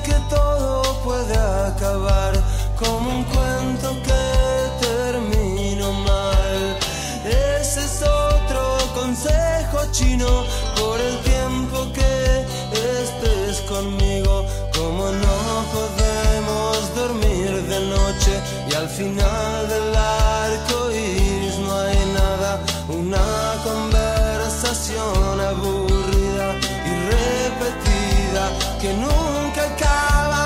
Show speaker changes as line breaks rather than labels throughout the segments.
que todo puede acabar como un cuento que terminó mal. Ese es otro consejo chino: por el tiempo que estés conmigo. Como no podemos dormir de noche y al final del arco iris no hay nada, una conversación aburrida y repetida que nunca acaba.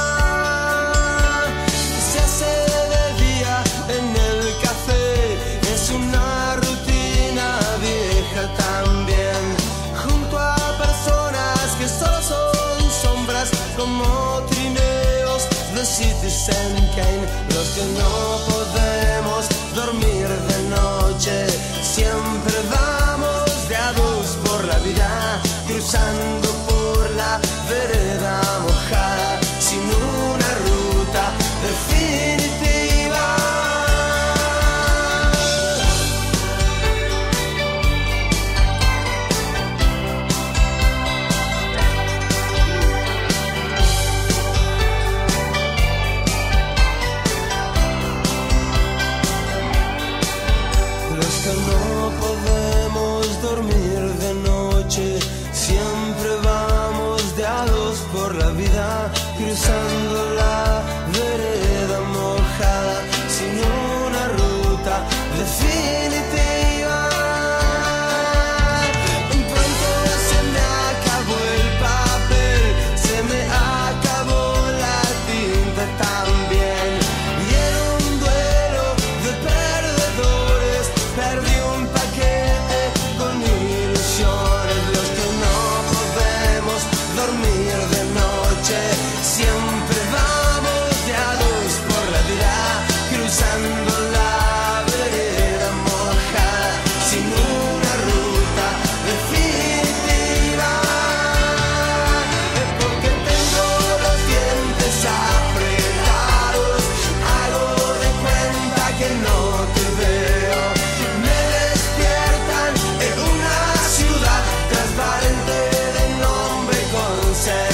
Se hace de día en el café, es una rutina vieja también, junto a personas que solo son sombras como trineos de Citizen Kane. Los que no podemos dormir de noche, siempre vamos de a dos por la vida, cruzando por la vereda mojada, sin una ruta definitiva. Los que no podemos dormir de noche, siempre vamos de a dos por la vida, cruzando la vereda mojada, sin una ruta definitiva. Pronto se me acabó el papel, se me acabó la tinta también, y en un duelo de perdedores perdí un paquete con ilusiones. Los que no podemos dormir de noche, siempre vamos de a dos por la vida, cruzando la vereda mojada, sin una ruta definitiva. Es porque tengo los dientes apretados, hago de cuenta que no te veo. Me despiertan en una ciudad transparente de nombre con C.